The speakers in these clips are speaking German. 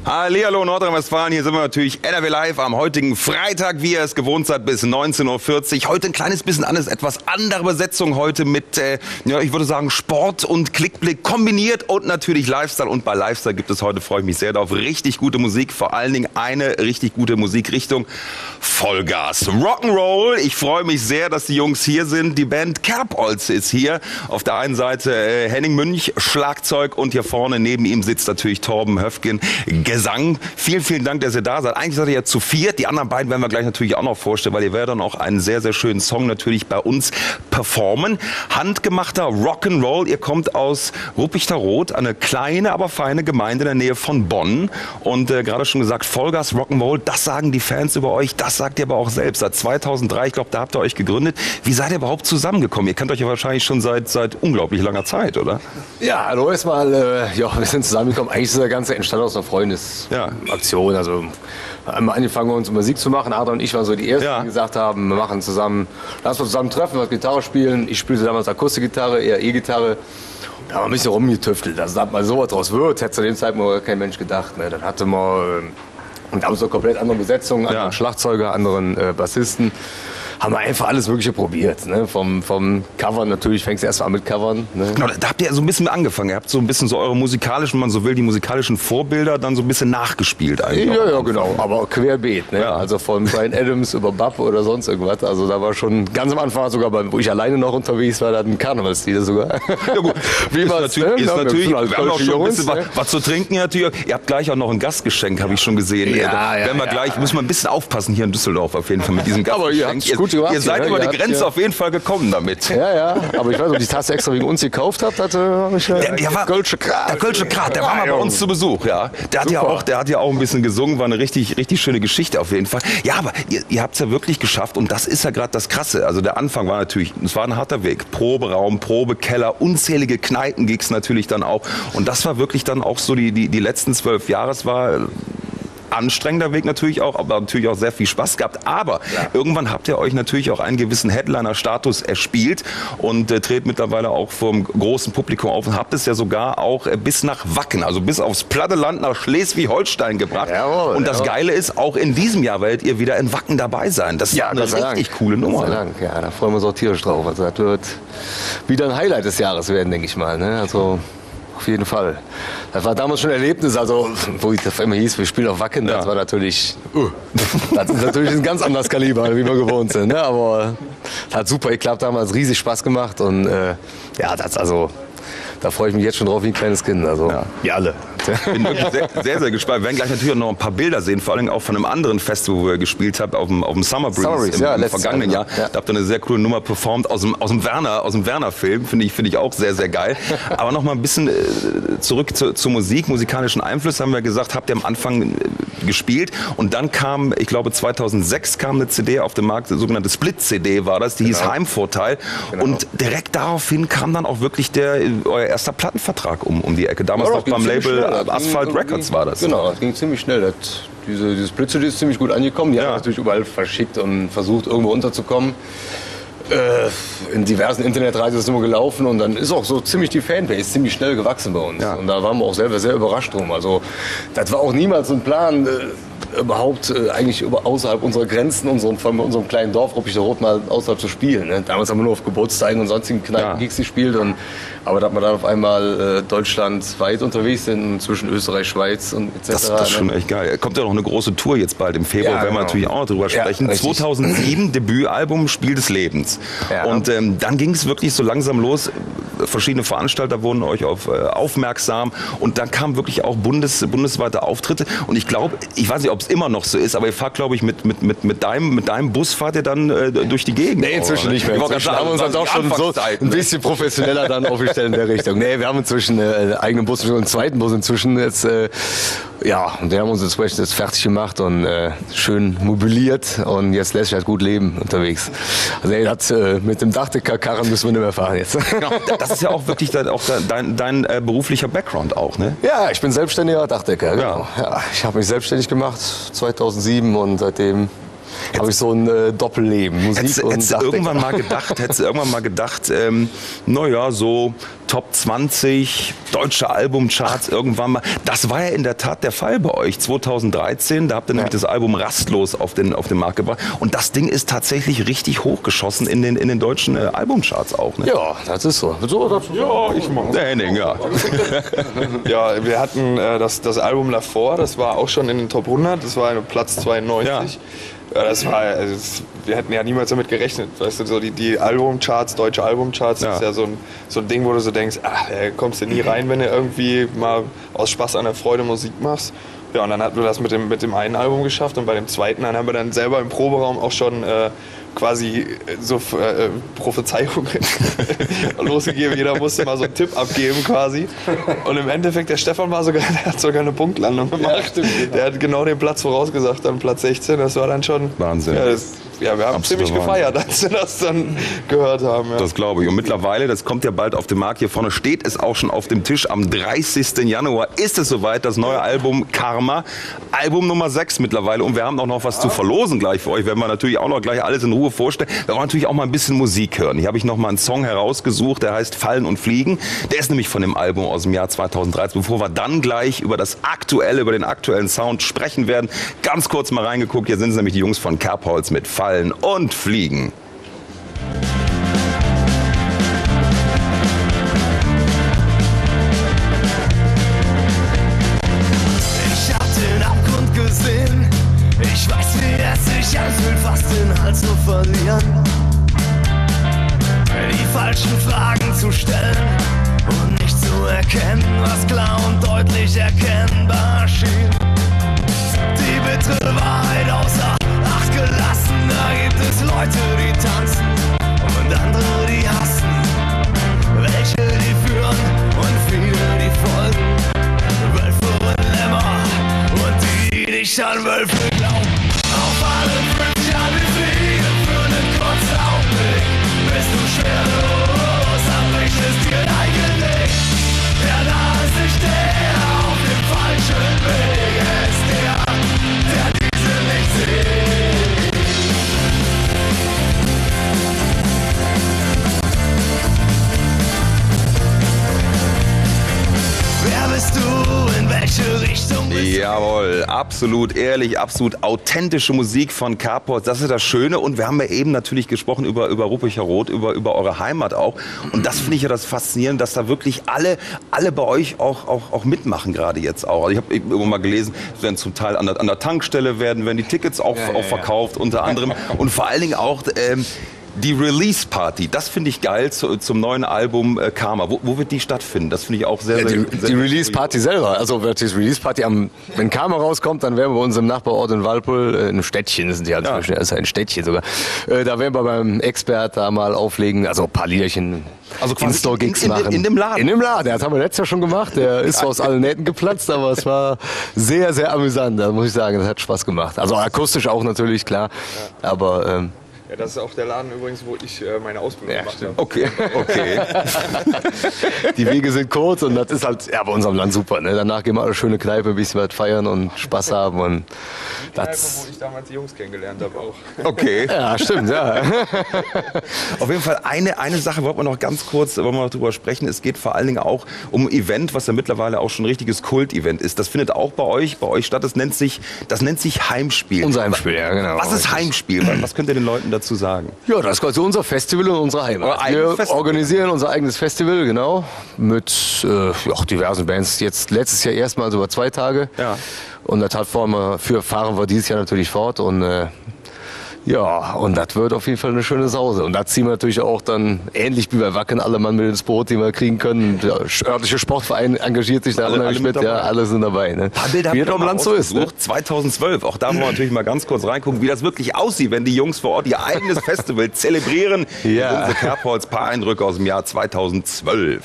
Hallihallo Nordrhein-Westfalen, hier sind wir natürlich NRW Live am heutigen Freitag, wie ihr es gewohnt seid, bis 19:40 Uhr. Heute ein kleines bisschen anders, etwas andere Besetzung heute mit, ja, ich würde sagen, Sport und Klickblick kombiniert und natürlich Lifestyle. Und bei Lifestyle gibt es heute, freue ich mich sehr darauf, richtig gute Musik, vor allen Dingen eine richtig gute Musikrichtung, Vollgas, Rock'n'Roll. Ich freue mich sehr, dass die Jungs hier sind. Die Band Kerbholz ist hier. Auf der einen Seite Henning Münch, Schlagzeug, und hier vorne neben ihm sitzt natürlich Torben Höfgen, Gesang. Vielen, vielen Dank, dass ihr da seid. Eigentlich seid ihr ja zu viert. Die anderen beiden werden wir gleich natürlich auch noch vorstellen, weil ihr werdet dann auch einen sehr, sehr schönen Song natürlich bei uns performen. Handgemachter Rock'n'Roll. Ihr kommt aus Ruppichteroth, eine kleine, aber feine Gemeinde in der Nähe von Bonn. Und gerade schon gesagt, Vollgas Rock'n'Roll, das sagen die Fans über euch, das sagt ihr aber auch selbst. Seit 2003, ich glaube, da habt ihr euch gegründet. Wie seid ihr überhaupt zusammengekommen? Ihr kennt euch ja wahrscheinlich schon seit unglaublich langer Zeit, oder? Ja, hallo erstmal. Ja, wir sind zusammengekommen. Eigentlich ist das Ganze entstanden aus einer Freundesaktion. Also haben wir angefangen, uns Musik zu machen. Adrian und ich waren so die Ersten, die gesagt haben, wir machen zusammen, lass uns zusammen treffen, was Gitarre spielen. Ich spielte damals Akustikgitarre, eher E-Gitarre. Da haben wir ein bisschen rumgetüftelt. Also, dass mal sowas draus wird, hätte zu dem Zeitpunkt kein Mensch gedacht. Ne? Dann hatte man und da haben wir so komplett andere Besetzungen, anderen Schlagzeuger, anderen Bassisten. Haben wir einfach alles Mögliche probiert. Ne? Vom Covern natürlich, fängst du erst mal an mit Covern. Ne? Genau, da habt ihr so ein bisschen angefangen. Ihr habt so ein bisschen so eure musikalischen, wenn man so will, die musikalischen Vorbilder dann so ein bisschen nachgespielt eigentlich. Ja, genau, aber querbeet. Ne? Ja. Also von Bryan Adams über Bab oder sonst irgendwas. Also da war schon ganz am Anfang sogar, wo ich alleine noch unterwegs war, da ein Karnevalslied sogar. Ja gut, wie ist natürlich, wir haben auch schon ein bisschen was zu trinken natürlich. Ihr habt gleich auch noch ein Gastgeschenk, habe ich schon gesehen. Müssen wir ein bisschen aufpassen hier in Düsseldorf auf jeden Fall mit diesem Gastgeschenk. Ihr seid über die Grenze auf jeden Fall gekommen damit. Ja, aber ich weiß, ob die Tasse extra wegen uns gekauft habt, hatte ich der Kölsche Krat, der war mal bei uns zu Besuch, ja. Der hat ja auch ein bisschen gesungen, war eine richtig schöne Geschichte auf jeden Fall. Ja, aber ihr habt es ja wirklich geschafft, und das ist ja gerade das Krasse. Also der Anfang war natürlich, es war ein harter Weg. Proberaum, Probekeller, unzählige Kneipengigs natürlich dann auch. Und das war wirklich dann auch so die letzten 12 Jahre. Es war anstrengender Weg natürlich auch, aber natürlich auch sehr viel Spaß gehabt. Aber irgendwann habt ihr euch natürlich auch einen gewissen Headliner-Status erspielt und tretet mittlerweile auch vor einem großen Publikum auf und habt es ja sogar auch bis nach Wacken, also bis aufs platte Land nach Schleswig-Holstein gebracht. Jawohl, und das Geile ist, auch in diesem Jahr werdet ihr wieder in Wacken dabei sein. Das ist eine richtig coole Nummer. Ja, da freuen wir uns auch tierisch drauf. Also das wird wieder ein Highlight des Jahres werden, denke ich mal. Ne? Also auf jeden Fall. Das war damals schon ein Erlebnis, also wo es auf einmal hieß, wir spielen auf Wacken, das war natürlich, das ist natürlich ein ganz anderes Kaliber, wie wir gewohnt sind. Ne? Aber das hat super geklappt, damals riesig Spaß gemacht und da freue ich mich jetzt schon drauf wie ein kleines Kind. Also wie alle. Ich bin wirklich sehr, sehr gespannt. Wir werden gleich natürlich noch ein paar Bilder sehen, vor allem auch von einem anderen Festival, wo ihr gespielt habt, auf dem Summer Breeze im vergangenen Jahr. Ja. Da habt ihr eine sehr coole Nummer performt aus dem Werner-Film. Finde ich auch sehr, sehr geil. Aber noch mal ein bisschen zurück zur Musik. Musikalischen Einfluss haben wir gesagt, habt ihr am Anfang gespielt. Und dann kam, ich glaube 2006 kam eine CD auf den Markt, eine sogenannte Split-CD war das, die hieß Heimvorteil. Genau. Und direkt daraufhin kam dann auch wirklich euer erster Plattenvertrag um die Ecke. Damals noch beim Label Asphalt Records war das. Genau, das ging ziemlich schnell. Diese Split-CD ist ziemlich gut angekommen. Die haben natürlich überall verschickt und versucht, irgendwo unterzukommen. In diversen Internetreisen ist es immer gelaufen und dann ist auch so ziemlich die Fanbase ziemlich schnell gewachsen bei uns. Ja. Und da waren wir auch selber sehr überrascht drum. Also das war auch niemals ein Plan, überhaupt eigentlich außerhalb unserer Grenzen, von unserem kleinen Dorf Ruppichteroth mal außerhalb zu spielen. Ne? Damals haben wir nur auf Geburtstagen und sonstigen Kneipen-Gigs gespielt. Aber da hat man dann auf einmal deutschlandweit unterwegs sind, zwischen Österreich, Schweiz und etc. Das ist schon echt geil. Kommt ja noch eine große Tour jetzt bald im Februar, werden wir natürlich auch noch drüber sprechen. 2007 Debütalbum Spiel des Lebens. Ja. Und dann ging es wirklich so langsam los. Verschiedene Veranstalter wurden euch aufmerksam und dann kamen wirklich auch bundesweite Auftritte. Und ich glaube, ich weiß nicht, ob es immer noch so ist, aber ihr fahrt, glaube ich, mit deinem Bus fahrt ihr dann durch die Gegend. Nee, inzwischen nicht mehr. Inzwischen haben wir uns dann auch schon so ein bisschen professioneller dann aufgestellt in der Richtung. Nee, wir haben inzwischen einen eigenen Bus und einen zweiten Bus inzwischen jetzt. Und wir haben uns inzwischen jetzt fertig gemacht und schön mobiliert und jetzt lässt sich halt gut leben unterwegs. Also mit dem Dachdecker-Karren müssen wir nicht mehr fahren jetzt. Genau, das ist ja auch wirklich dein beruflicher Background auch, ne? Ja, ich bin selbstständiger Dachdecker. Genau. Ja, ich habe mich selbstständig gemacht 2007 und seitdem habe ich so ein Doppelleben, Musik und Dachdecker. Hättest du irgendwann mal gedacht, naja, so Top 20, deutsche Albumcharts irgendwann mal. Das war ja in der Tat der Fall bei euch 2013. Da habt ihr nämlich das Album Rastlos auf den Markt gebracht. Und das Ding ist tatsächlich richtig hochgeschossen in den deutschen Albumcharts auch. Ne? Ja, das ist so. Ja, ich mach's. Der Henning, ja. Ja, wir hatten das Album davor, das war auch schon in den Top 100, das war Platz 92. Ja, das war, also wir hätten ja niemals damit gerechnet, weißt du, so die Albumcharts, deutsche Albumcharts, das ist ja so ein Ding, wo du so denkst, ach, da kommst du nie rein, wenn du irgendwie mal aus Spaß an der Freude Musik machst. Ja, und dann hatten wir das mit dem einen Album geschafft und bei dem zweiten, dann haben wir dann selber im Proberaum auch schon quasi so Prophezeiungen losgegeben. Jeder musste mal so einen Tipp abgeben quasi. Und im Endeffekt, der Stefan der hat sogar eine Punktlandung gemacht. Ja, stimmt, genau. Der hat genau den Platz vorausgesagt, dann Platz 16. Das war dann schon Wahnsinn. Ja, wir haben ziemlich gefeiert, als wir das dann gehört haben. Ja. Das glaube ich. Und mittlerweile, das kommt ja bald auf den Markt, hier vorne steht es auch schon auf dem Tisch. Am 30. Januar ist es soweit, das neue Album Karma. Album Nummer 6 mittlerweile. Und wir haben auch noch was zu verlosen gleich für euch. Werden wir natürlich auch noch gleich alles in Ruhe vorstellen. Wir wollen natürlich auch mal ein bisschen Musik hören. Hier habe ich noch mal einen Song herausgesucht, der heißt Fallen und Fliegen. Der ist nämlich von dem Album aus dem Jahr 2013. Bevor wir dann gleich über den aktuellen Sound sprechen werden, ganz kurz mal reingeguckt. Hier sind es nämlich die Jungs von Kerbholz mit Fallen und Fliegen. Ich hab den Abgrund gesehen. Ich weiß, wie es sich anfühlt, fast den Hals zu verlieren. Die falschen Fragen zu stellen und nicht zu erkennen, was klar und deutlich erkennbar schien. Die bittere Wahrheit außer Acht gelassen, da gibt es Leute, die tanzen und andere, die hassen. Welche, die führen und viele, die folgen. Wölfe und Lämmer und die nicht an Wölfe glauben. Auf allen 5 Jahren wie Fliegen für einen kurzen Augenblick. Bist du schwerelos, abbrichst dir dein Genick. Der da ist nicht der auf dem falschen Weg, er ist der diese nicht sieht. Wer bist du, in welche Richtung bist du? Jawohl, absolut ehrlich, absolut authentische Musik von Kerbholz. Das ist das Schöne. Und wir haben ja eben natürlich gesprochen über Ruppicher Rot, über eure Heimat auch. Und das finde ich ja das Faszinierende, dass da wirklich alle bei euch auch mitmachen gerade jetzt auch. Also ich habe irgendwo mal gelesen, es werden zum Teil an der Tankstelle werden die Tickets auch verkauft unter anderem. Und vor allen Dingen auch die Release-Party, das finde ich geil zum neuen Album Karma. Wo wird die stattfinden? Das finde ich auch sehr, sehr Die Release-Party selber, also wird die Release-Party wenn Karma rauskommt, dann werden wir bei uns im Nachbarort in Walpol, in einem Städtchen, das sind die halt das ist ein Städtchen sogar, da werden wir beim Expert da mal auflegen, also ein paar Liederchen, also In-Store-Gigs machen. In dem Laden? In dem Laden, das haben wir letztes Jahr schon gemacht, der ist aus allen Nähten geplatzt, aber es war sehr, sehr amüsant, da muss ich sagen, das hat Spaß gemacht. Also akustisch auch natürlich, klar, aber Ja, das ist auch der Laden übrigens, wo ich meine Ausbildung gemacht habe. Okay. die Wege sind kurz und das ist halt bei unserem Land super. Ne? Danach gehen wir alle schöne Kneipe, ein bisschen was feiern und Spaß haben. Und das wo ich damals die Jungs kennengelernt habe auch. Okay. Ja, stimmt, ja. Auf jeden Fall eine Sache wollten wir noch ganz kurz drüber sprechen. Es geht vor allen Dingen auch um ein Event, was ja mittlerweile auch schon ein richtiges Kult-Event ist. Das findet auch bei euch statt. Das nennt sich Heimspiel. Unser Heimspiel, ja, genau. Was ist Heimspiel? Was könnt ihr den Leuten dazu sagen? Ja, das ist quasi unser Festival in unserer Heimat. Wir organisieren unser eigenes Festival, genau, mit diversen Bands. Jetzt letztes Jahr erstmal über 2 Tage. Ja. Und das fahren wir dieses Jahr natürlich fort und und das wird auf jeden Fall eine schöne Sause. Und da ziehen wir natürlich auch dann, ähnlich wie bei Wacken, alle Mann mit ins Boot, die wir kriegen können. Der örtliche Sportverein engagiert sich da unheimlich mit. Ja, alle sind dabei. Ne? Ein paar Bilder wie das am Land so ist. Ne? 2012, auch da wollen wir natürlich mal ganz kurz reingucken, wie das wirklich aussieht, wenn die Jungs vor Ort ihr eigenes Festival zelebrieren. Ja. Unsere Kerbholz, paar Eindrücke aus dem Jahr 2012.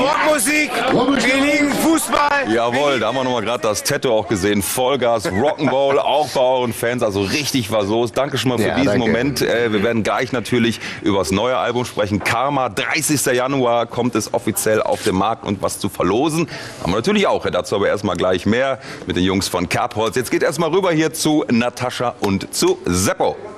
Rockmusik, wir lieben Fußball. Jawohl, da haben wir nochmal gerade das Tattoo auch gesehen. Vollgas, Rock'n'Roll, auch bei euren Fans, also richtig was los. Danke schon mal für diesen Moment. Wir werden gleich natürlich über das neue Album sprechen. Karma, 30. Januar kommt es offiziell auf den Markt und was zu verlosen. Haben wir natürlich auch. Dazu aber erstmal gleich mehr mit den Jungs von Kerbholz. Jetzt geht erstmal rüber hier zu Natascha und zu Seppo.